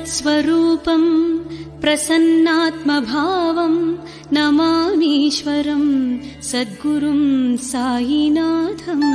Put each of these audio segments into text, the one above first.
स्वरूपं प्रसन्नात्मभावं नमामीश्वरं सद्गुरुं साईनाथम्।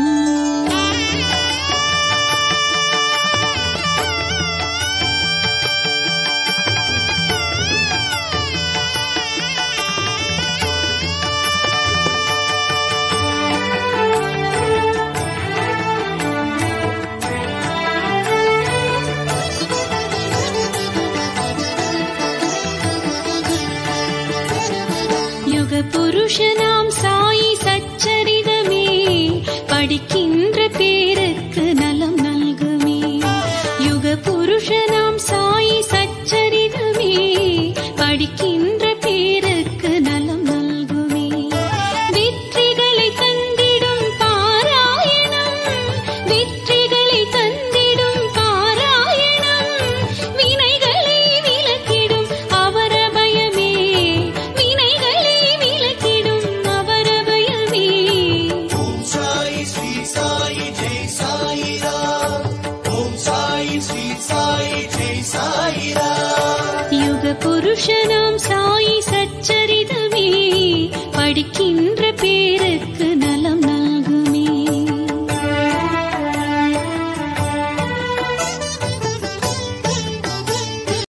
புருஷனாம் சாயி சச்சரிதமே படிக்கின்ற பேருக்கு நலம் நல்குமே. யுக புருஷனாம் சாயி சச்சரிதமே படிக்கின்ற பேருக்கு நலம் நல்குமே. வெற்றிகளை தந்திடும் பாராயணம், வெற்றிகளை தந்திடும் பாராயணம், வினைகளை விலக்கிடும் அவரபயமே, வினைகளை விலக்கிடும் அவரபயமே. ஓம் சாயி ஸ்ரீ சாயி ஜெய் சாயிராம், ஓம் சாயி ஸ்ரீ சாயி ஜெய் சாயிராம். யுக புருஷனாம்